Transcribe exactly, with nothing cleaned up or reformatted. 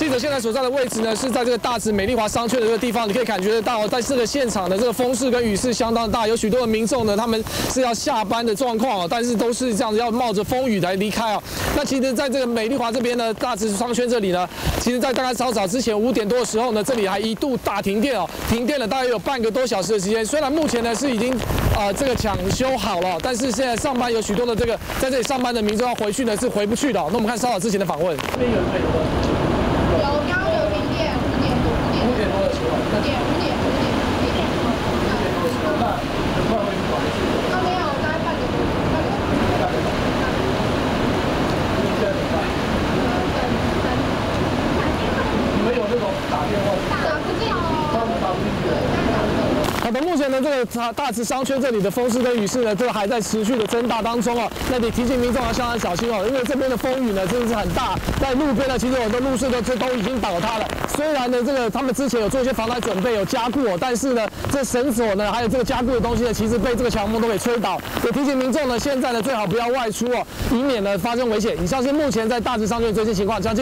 记者现在所在的位置呢，是在这个大直美丽华商圈的这个地方，你可以感觉得到，在这个现场的这个风势跟雨势相当大，有许多的民众呢，他们是要下班的状况哦，但是都是这样子要冒着风雨来离开哦。那其实在这个美丽华这边呢，大直商圈这里呢，其实在大概稍早之前五点多的时候呢，这里还一度大停电哦，停电了大概有半个多小时的时间。虽然目前呢是已经呃这个抢修好了，但是现在上班有许多的这个在这里上班的民众要回去呢是回不去的哦。那我们看稍早之前的访问。这边有人有有，刚刚有停电，五点多，五点多的时候，五点，五点，五点，五点，五点多的时候，那很快会去管。啊，没有，大概半个多，半个小时，半个小时。你现在怎么办？呃，等等。你们有那种打电话？打不进哦。他们打不进去。 好的，目前呢，这个大大直商圈这里的风势跟雨势呢，这个还在持续的增大当中哦。那得提醒民众要相当小心哦，因为这边的风雨呢真的是很大，在路边呢，其实有很多路树都这都已经倒塌了。虽然呢，这个他们之前有做一些防台准备，有加固哦，但是呢，这绳索呢，还有这个加固的东西呢，其实被这个强风都给吹倒。也提醒民众呢，现在呢最好不要外出哦，以免呢发生危险。以上是目前在大直商圈的最新情况，将。